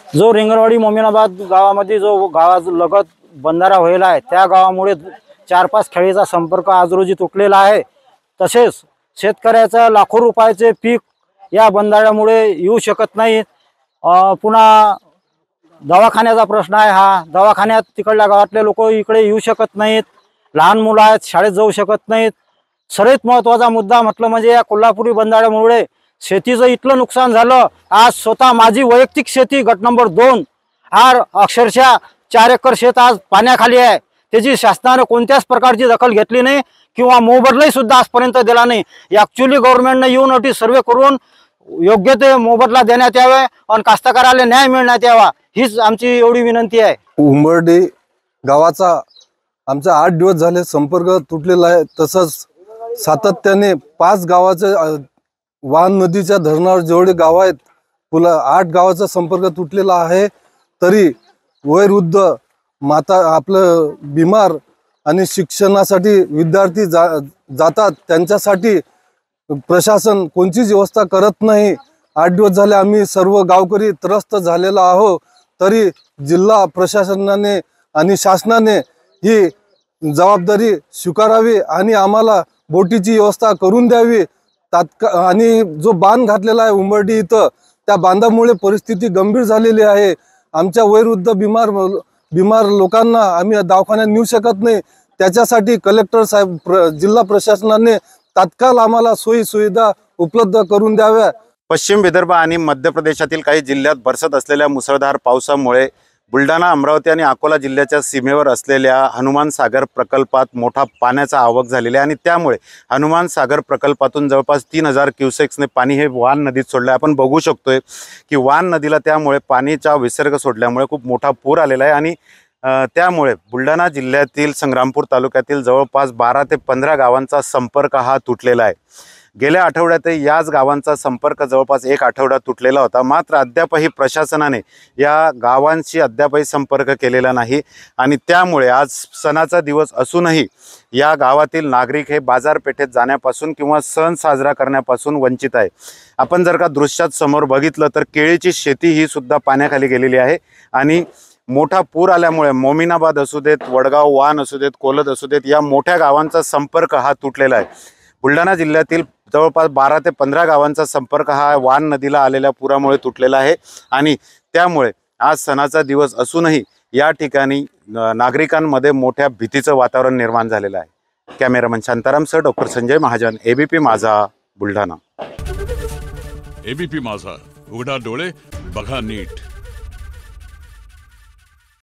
जो रिंगणवाडी मोमिनाबाद गावामध्ये जो गावालगत बंधारा व्हायला आहे त्या गावामुळे 4-5 खेडीचा संपर्क आज रोजी तुटलेला आहे। तसेच शेतकऱ्याचा लाखो रुपयाचे पीक या बंधाऱ्यामुळे येऊ शकत नाही। पुन्हा दवाखान्याचा प्रश्न आहे। हा दवाखान्यात तिकडल्या गावातले लोक इकडे येऊ शकत नाहीत, लहान मुलं आहेत शाळेत जाऊ शकत नाहीत। सर्वात महत्त्वाचा मुद्दा म्हटलं म्हणजे या कोल्हापुरी बंधाऱ्यामुळे शेतीचं इतकं नुकसान झालं। आज स्वतः माझी वैयक्तिक शेती गट नंबर 2 अक्षरशः 4 एकर शेत आज पाण्याखाली आहे। त्याची शासनाने कोणत्याच प्रकारची दखल घेतली नाही किंवा मोबदलाही सुद्धा आजपर्यंत दिला नाही। ॲक्च्युअली गव्हर्नमेंटने युनिटी सर्वे करून योग्य ते मोबदला देण्यात यावे आणि कास्तकाराला न्याय मिळण्यात यावा, हीच आमची एवढी विनंती आहे। उंबर्डी गावाचा आमचा 8 दिवस झाले संपर्क तुटलेला आहे। तसंच सातत्याने 5 गावाचे वान नदीच्या धरणावर जेवढे गाव आहेत पुला 8 गावाचा संपर्क तुटलेला आहे। तरी वयोवृद्ध माता आपलं बिमार आणि शिक्षणासाठी विद्यार्थी जातात त्यांच्यासाठी प्रशासन कोणतीच व्यवस्था करत नाही। 8 दिवस झाले आम्ही सर्व गावकरी त्रस्त झालेलो आहोत। तरी जिल्हा प्रशासनाने आणि शासनाने ही जबाबदारी स्वीकारावी आणि आम्हाला बोटीची व्यवस्था करून द्यावी। आणि जो बांध घातलेला आहे उंबर्डी इथं त्या बांधामुळे परिस्थिती गंभीर झालेली आहे। आमच्या वयोवृद्ध बिमार लोकांना आम्ही दवाखान्यात नेऊ शकत नाही। त्याच्यासाठी कलेक्टर साहेब जिल्हा प्रशासनाने तात्काळ आम्हाला सोयी सुविधा उपलब्ध करून द्याव्या। पश्चिम विदर्भ आणि मध्य प्रदेशातील काही जिल्ह्यात बरसत असलेल्या मुसळधार पावसामुळे बुलढाणा, अमरावती आणि अकोला जिल्ह्याच्या सीमेवर असलेल्या हनुमान सागर प्रकल्पात मोठा पाण्याचा आवक झालेला आहे आणि त्यामुळे हनुमान सागर प्रकल्पातून जवळपास 3000 क्युसेक्सने पाणी हे वान नदीत सोडले। आपण बघू शकतोय की वान नदीला त्यामुळे पाणीचा विसर्ग सोडल्यामुळे खूप मोठा पूर आलेला आहे आणि त्यामुळे बुलढाणा जिल्ह्यातील संग्रामपूर तालुक्यातील जवळपास 12 ते 15 गावांचा संपर्क हा तुटलेला आहे। गेल्या आठवड्यात याच गावांचा संपर्क जवळपास 1 आठवडा तुटलेला होता। मात्र अद्यापही प्रशासनाने या गावांशी अद्यापही संपर्क केलेला नाही आणि त्यामुळे आज सणाचा दिवस असूनही या गावातील नागरिक हे बाजारपेठेत जाण्यापासून किंवा सण साजरा करण्यापासून वंचित आहे। आपण जर का दृश्यात समोर बघितलं तर केळीची शेती ही सुद्धा पाण्याखाली गेलेली आहे आणि मोठा पूर आल्यामुळे मोमिनाबाद असू देत, वडगाव, वान असू देत, कोलद असू देत या मोठ्या गावांचा संपर्क हा तुटलेला आहे। बुलढाणा जिल्ह्यातील जवळपास 12 ते 15 गावांचा संपर्क हा वान नदीला आलेल्या पुरामुळे तुटलेला आहे आणि त्यामुळे आज सणाचा दिवस असूनही या ठिकाणी नागरिकांमध्ये मोठ्या भीतीचं वातावरण निर्माण झालेलं आहे। कॅमेरामन शांतारामसह doctor Sanjay Mahajan, ABP Majha, Buldhana. ABP माझा, उघडा डोळे बघा नीट।